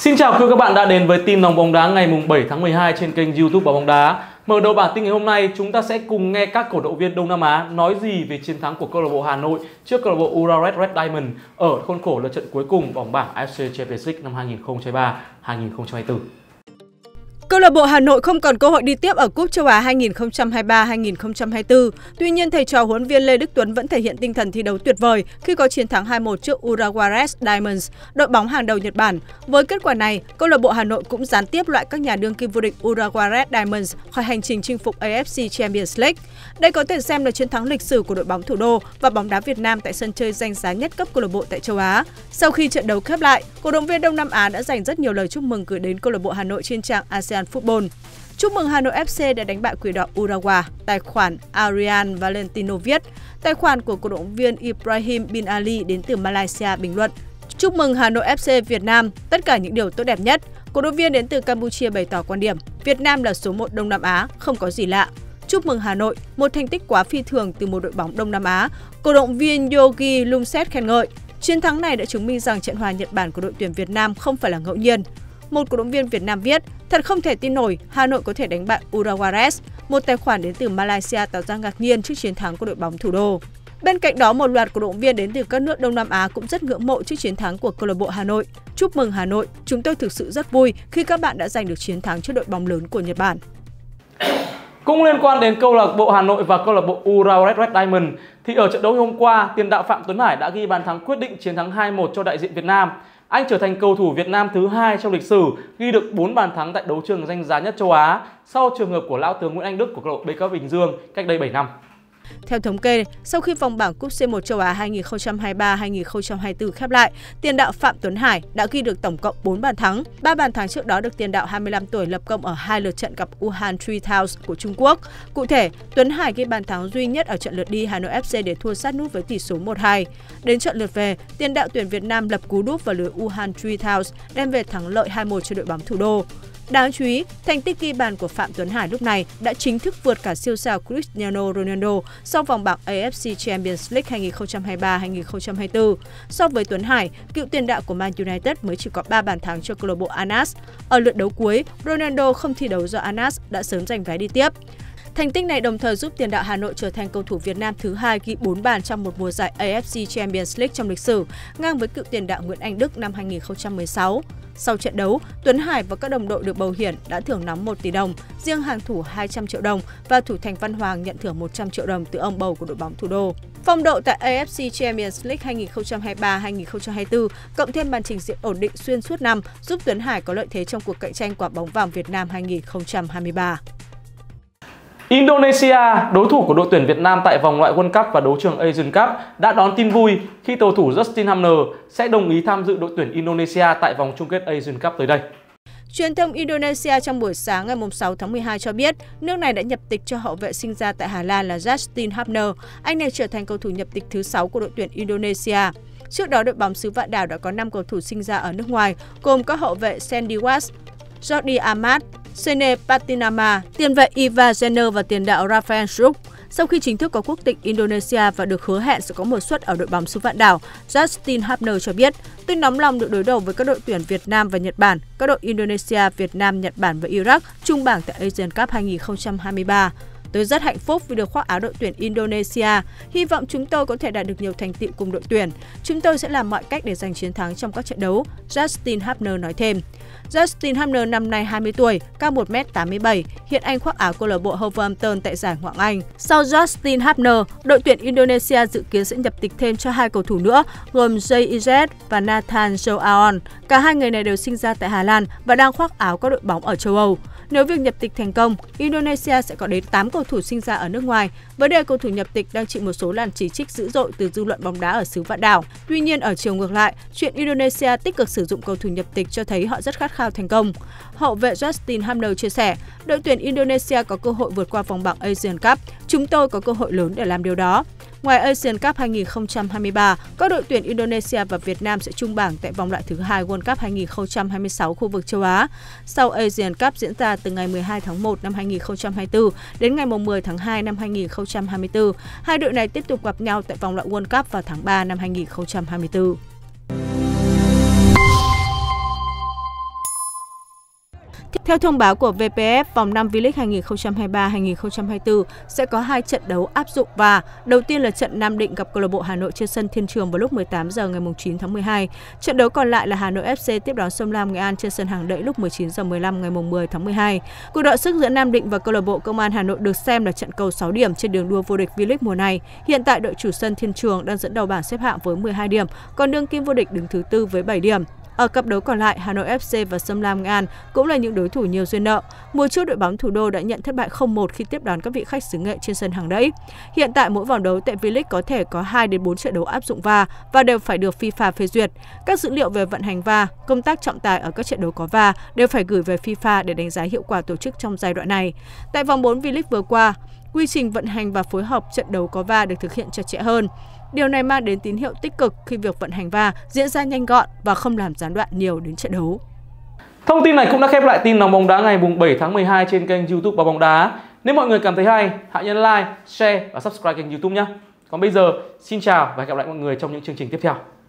Xin chào quý các bạn đã đến với tin nóng bóng đá ngày 7 tháng 12 trên kênh YouTube Báo Bóng Đá. Mở đầu bản tin ngày hôm nay, chúng ta sẽ cùng nghe các cổ động viên Đông Nam Á nói gì về chiến thắng của câu lạc bộ Hà Nội trước câu lạc bộ Urawa Red Diamond ở khuôn khổ lượt trận cuối cùng vòng bảng AFC Champions League năm 2023-2024. Câu lạc bộ Hà Nội không còn cơ hội đi tiếp ở Cúp Châu Á 2023-2024. Tuy nhiên, thầy trò huấn viên Lê Đức Tuấn vẫn thể hiện tinh thần thi đấu tuyệt vời khi có chiến thắng 2-1 trước Urawa Red Diamonds, đội bóng hàng đầu Nhật Bản. Với kết quả này, câu lạc bộ Hà Nội cũng gián tiếp loại các nhà đương kim vô địch Urawa Red Diamonds khỏi hành trình chinh phục AFC Champions League. Đây có thể xem là chiến thắng lịch sử của đội bóng thủ đô và bóng đá Việt Nam tại sân chơi danh giá nhất cấp câu lạc bộ tại châu Á. Sau khi trận đấu khép lại, cổ động viên Đông Nam Á đã dành rất nhiều lời chúc mừng gửi đến câu lạc bộ Hà Nội trên trang ASEAN Football. Chúc mừng Hà Nội FC đã đánh bại Quỷ đỏ Urawa, tài khoản Arian Valentino viết. Tài khoản của cổ động viên Ibrahim Bin Ali đến từ Malaysia bình luận: Chúc mừng Hà Nội FC Việt Nam, tất cả những điều tốt đẹp nhất. Cổ động viên đến từ Campuchia bày tỏ quan điểm: Việt Nam là số 1 Đông Nam Á, không có gì lạ. Chúc mừng Hà Nội, một thành tích quá phi thường từ một đội bóng Đông Nam Á. Cổ động viên Yogi Lumset khen ngợi. Chiến thắng này đã chứng minh rằng trận hòa Nhật Bản của đội tuyển Việt Nam không phải là ngẫu nhiên. Một cổ động viên Việt Nam viết: Thật không thể tin nổi, Hà Nội có thể đánh bại Urawa Red. Một tài khoản đến từ Malaysia tỏ ra ngạc nhiên trước chiến thắng của đội bóng thủ đô. Bên cạnh đó, một loạt cổ động viên đến từ các nước Đông Nam Á cũng rất ngưỡng mộ trước chiến thắng của câu lạc bộ Hà Nội. Chúc mừng Hà Nội, chúng tôi thực sự rất vui khi các bạn đã giành được chiến thắng trước đội bóng lớn của Nhật Bản. Cũng liên quan đến câu lạc bộ Hà Nội và câu lạc bộ Urawa Red Diamond thì ở trận đấu hôm qua, tiền đạo Phạm Tuấn Hải đã ghi bàn thắng quyết định chiến thắng 2-1 cho đại diện Việt Nam. Anh trở thành cầu thủ Việt Nam thứ 2 trong lịch sử ghi được 4 bàn thắng tại đấu trường danh giá nhất châu Á, sau trường hợp của lão tướng Nguyễn Anh Đức của câu lạc bộ BK Bình Dương cách đây 7 năm. Theo thống kê, sau khi vòng bảng Cúp C1 châu Á 2023-2024 khép lại, tiền đạo Phạm Tuấn Hải đã ghi được tổng cộng 4 bàn thắng. 3 bàn thắng trước đó được tiền đạo 25 tuổi lập công ở 2 lượt trận gặp Wuhan 3000 của Trung Quốc. Cụ thể, Tuấn Hải ghi bàn thắng duy nhất ở trận lượt đi Hà Nội FC để thua sát nút với tỷ số 1-2. Đến trận lượt về, tiền đạo tuyển Việt Nam lập cú đúp vào lưới Wuhan 3000 đem về thắng lợi 2-1 cho đội bóng thủ đô. Đáng chú ý, thành tích ghi bàn của Phạm Tuấn Hải lúc này đã chính thức vượt cả siêu sao Cristiano Ronaldo sau vòng bảng AFC Champions League 2023-2024. So với Tuấn Hải, cựu tiền đạo của Man United mới chỉ có 3 bàn thắng cho câu lạc bộ Al Nassr. Ở lượt đấu cuối, Ronaldo không thi đấu do Al Nassr đã sớm giành vé đi tiếp. Thành tích này đồng thời giúp tiền đạo Hà Nội trở thành cầu thủ Việt Nam thứ 2 ghi 4 bàn trong một mùa giải AFC Champions League trong lịch sử, ngang với cựu tiền đạo Nguyễn Anh Đức năm 2016. Sau trận đấu, Tuấn Hải và các đồng đội được bầu hiển đã thưởng nóng 1 tỷ đồng, riêng hàng thủ 200 triệu đồng và thủ thành Văn Hoàng nhận thưởng 100 triệu đồng từ ông bầu của đội bóng thủ đô. Phong độ tại AFC Champions League 2023-2024 cộng thêm màn trình diễn ổn định xuyên suốt năm giúp Tuấn Hải có lợi thế trong cuộc cạnh tranh quả bóng vàng Việt Nam 2023. Indonesia, đối thủ của đội tuyển Việt Nam tại vòng loại World Cup và đấu trường Asian Cup, đã đón tin vui khi cầu thủ Justin Hamner sẽ đồng ý tham dự đội tuyển Indonesia tại vòng chung kết Asian Cup tới đây. Truyền thông Indonesia trong buổi sáng ngày 6 tháng 12 cho biết, nước này đã nhập tịch cho hậu vệ sinh ra tại Hà Lan là Justin Hamner. Anh này trở thành cầu thủ nhập tịch thứ 6 của đội tuyển Indonesia. Trước đó, đội bóng xứ Vạn Đảo đã có 5 cầu thủ sinh ra ở nước ngoài, gồm các hậu vệ Sandy Watts, Jordi Amat, Sene Patinama, tiền vệ Iva Jenner và tiền đạo Rafael Struijk. Sau khi chính thức có quốc tịch Indonesia và được hứa hẹn sẽ có một suất ở đội bóng xứ Vạn Đảo, Justin Hamner cho biết: Tôi nóng lòng được đối đầu với các đội tuyển Việt Nam và Nhật Bản, các đội Indonesia, Việt Nam, Nhật Bản và Iraq chung bảng tại Asian Cup 2023. Tôi rất hạnh phúc vì được khoác áo đội tuyển Indonesia. Hy vọng chúng tôi có thể đạt được nhiều thành tựu cùng đội tuyển. Chúng tôi sẽ làm mọi cách để giành chiến thắng trong các trận đấu, Justin Hamner nói thêm. Justin Hamner năm nay 20 tuổi, cao 1m87, hiện anh khoác áo câu lạc bộ Wolverhampton tại giải Ngoại hạng Anh. Sau Justin Hamner, đội tuyển Indonesia dự kiến sẽ nhập tịch thêm cho 2 cầu thủ nữa, gồm Jay Izet và Nathan Joaon. Cả hai người này đều sinh ra tại Hà Lan và đang khoác áo các đội bóng ở châu Âu. Nếu việc nhập tịch thành công, Indonesia sẽ có đến 8 cầu thủ sinh ra ở nước ngoài. Vấn đề cầu thủ nhập tịch đang chịu một số làn chỉ trích dữ dội từ dư luận bóng đá ở xứ Vạn Đảo. Tuy nhiên, ở chiều ngược lại, chuyện Indonesia tích cực sử dụng cầu thủ nhập tịch cho thấy họ rất khát khao thành công. Hậu vệ Justin Hamner chia sẻ, đội tuyển Indonesia có cơ hội vượt qua vòng bảng Asian Cup. Chúng tôi có cơ hội lớn để làm điều đó. Ngoài Asian Cup 2023, các đội tuyển Indonesia và Việt Nam sẽ chung bảng tại vòng loại thứ 2 World Cup 2026 khu vực châu Á. Sau Asian Cup diễn ra từ ngày 12 tháng 1 năm 2024 đến ngày 10 tháng 2 năm 2024, hai đội này tiếp tục gặp nhau tại vòng loại World Cup vào tháng 3 năm 2024. Theo thông báo của VPF, vòng 5 V-League 2023-2024 sẽ có 2 trận đấu áp dụng VAR. Đầu tiên là trận Nam Định gặp câu lạc bộ Hà Nội trên sân Thiên Trường vào lúc 18 giờ ngày 9 tháng 12. Trận đấu còn lại là Hà Nội FC tiếp đón Sông Lam Nghệ An trên sân Hàng Đẫy lúc 19 giờ 15 ngày 10 tháng 12. Cuộc đọ sức giữa Nam Định và câu lạc bộ Công an Hà Nội được xem là trận cầu 6 điểm trên đường đua vô địch V-League mùa này. Hiện tại đội chủ sân Thiên Trường đang dẫn đầu bảng xếp hạng với 12 điểm, còn đương kim vô địch đứng thứ 4 với 7 điểm. Ở cặp đấu còn lại, Hà Nội FC và Sông Lam Nghệ An cũng là những đối thủ nhiều duyên nợ. Mùa trước, đội bóng thủ đô đã nhận thất bại 0-1 khi tiếp đón các vị khách xứ Nghệ trên sân Hàng Đẫy. Hiện tại, mỗi vòng đấu tại V-League có thể có 2 đến 4 trận đấu áp dụng VAR và đều phải được FIFA phê duyệt. Các dữ liệu về vận hành VAR, công tác trọng tài ở các trận đấu có VAR đều phải gửi về FIFA để đánh giá hiệu quả tổ chức trong giai đoạn này. Tại vòng 4 V-League vừa qua, quy trình vận hành và phối hợp trận đấu có VAR được thực hiện chặt chẽ hơn. Điều này mang đến tín hiệu tích cực khi việc vận hành VAR diễn ra nhanh gọn và không làm gián đoạn nhiều đến trận đấu. Thông tin này cũng đã khép lại tin nóng bóng đá ngày 7 tháng 12 trên kênh YouTube Báo Bóng Đá. Nếu mọi người cảm thấy hay, hãy nhấn like, share và subscribe kênh YouTube nhé. Còn bây giờ, xin chào và hẹn gặp lại mọi người trong những chương trình tiếp theo.